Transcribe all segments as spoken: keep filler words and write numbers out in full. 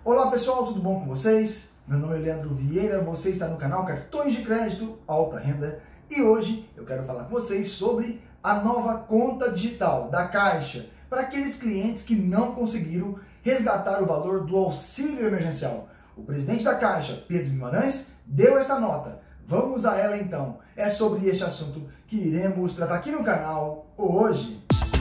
Olá pessoal, tudo bom com vocês? Meu nome é Leandro Vieira, você está no canal Cartões de Crédito Alta Renda e hoje eu quero falar com vocês sobre a nova conta digital da Caixa para aqueles clientes que não conseguiram resgatar o valor do auxílio emergencial. O presidente da Caixa, Pedro Guimarães, deu esta nota. Vamos a ela então. É sobre este assunto que iremos tratar aqui no canal hoje.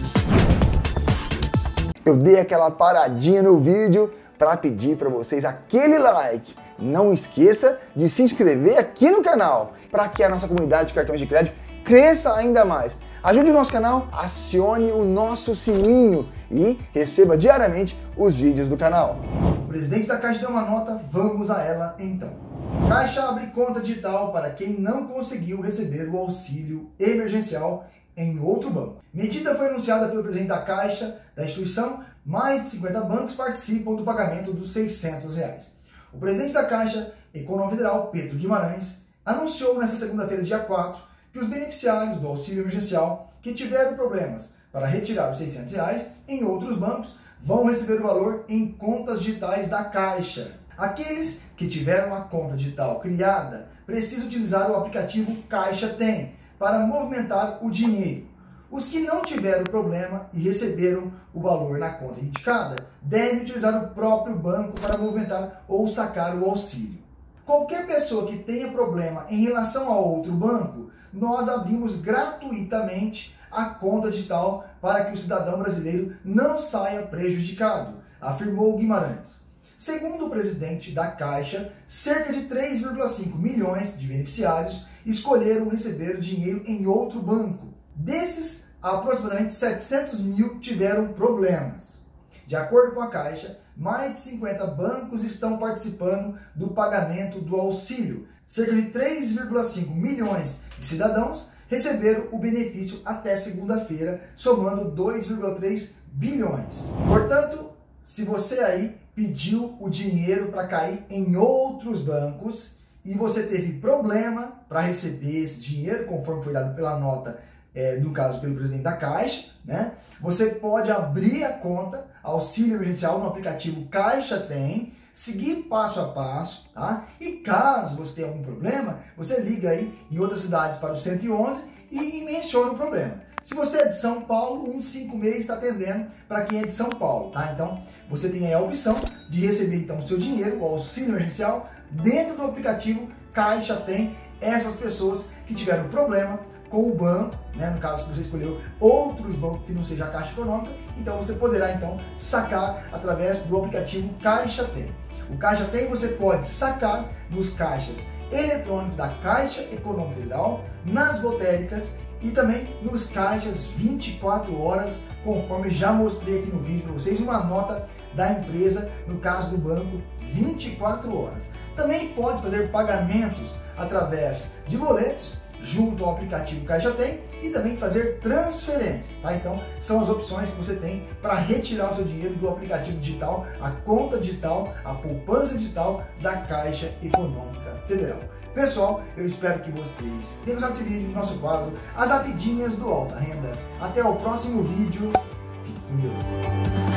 Eu dei aquela paradinha no vídeo para pedir para vocês aquele like. Não esqueça de se inscrever aqui no canal para que a nossa comunidade de cartões de crédito cresça ainda mais. Ajude o nosso canal, acione o nosso sininho e receba diariamente os vídeos do canal. O presidente da Caixa deu uma nota, vamos a ela então. Caixa abre conta digital para quem não conseguiu receber o auxílio emergencial em outro banco. Medida foi anunciada pelo presidente da Caixa, da instituição. Mais de cinquenta bancos participam do pagamento dos seiscentos reais. O presidente da Caixa Econômica Federal, Pedro Guimarães, anunciou nesta segunda-feira, dia quatro, que os beneficiários do auxílio emergencial que tiveram problemas para retirar os seiscentos reais em outros bancos vão receber o valor em contas digitais da Caixa. Aqueles que tiveram a conta digital criada precisam utilizar o aplicativo Caixa Tem para movimentar o dinheiro. Os que não tiveram problema e receberam o valor na conta indicada devem utilizar o próprio banco para movimentar ou sacar o auxílio. Qualquer pessoa que tenha problema em relação a outro banco, nós abrimos gratuitamente a conta digital para que o cidadão brasileiro não saia prejudicado, afirmou Guimarães. Segundo o presidente da Caixa, cerca de três vírgula cinco milhões de beneficiários escolheram receber dinheiro em outro banco. Desses, aproximadamente setecentos mil tiveram problemas. De acordo com a Caixa, mais de cinquenta bancos estão participando do pagamento do auxílio. Cerca de três vírgula cinco milhões de cidadãos receberam o benefício até segunda-feira, somando dois vírgula três bilhões. Portanto, se você aí pediu o dinheiro para cair em outros bancos e você teve problema para receber esse dinheiro, conforme foi dado pela nota, é, no caso pelo presidente da Caixa, né? Você pode abrir a conta auxílio emergencial no aplicativo Caixa Tem, seguir passo a passo, tá? E caso você tenha algum problema, você liga aí em outras cidades para o cento e onze e menciona o problema. Se você é de São Paulo, cento e cinquenta e seis está atendendo para quem é de São Paulo, tá? Então, você tem aí a opção de receber então o seu dinheiro, o auxílio emergencial, dentro do aplicativo Caixa Tem. Essas pessoas que tiveram problema com o banco, né, no caso que você escolheu outros bancos que não seja a Caixa Econômica, então você poderá então sacar através do aplicativo Caixa Tem. O Caixa Tem você pode sacar nos caixas eletrônicos da Caixa Econômica Federal, nas lotéricas e também nos caixas vinte e quatro horas, conforme já mostrei aqui no vídeo para vocês, uma nota da empresa, no caso do banco, vinte e quatro horas. Também pode fazer pagamentos através de boletos, junto ao aplicativo Caixa Tem, e também fazer transferências, tá? Então, são as opções que você tem para retirar o seu dinheiro do aplicativo digital, a conta digital, a poupança digital da Caixa Econômica Federal. Pessoal, eu espero que vocês tenham gostado desse vídeo, nosso quadro As Rapidinhas do Alta Renda. Até o próximo vídeo. Fique com Deus.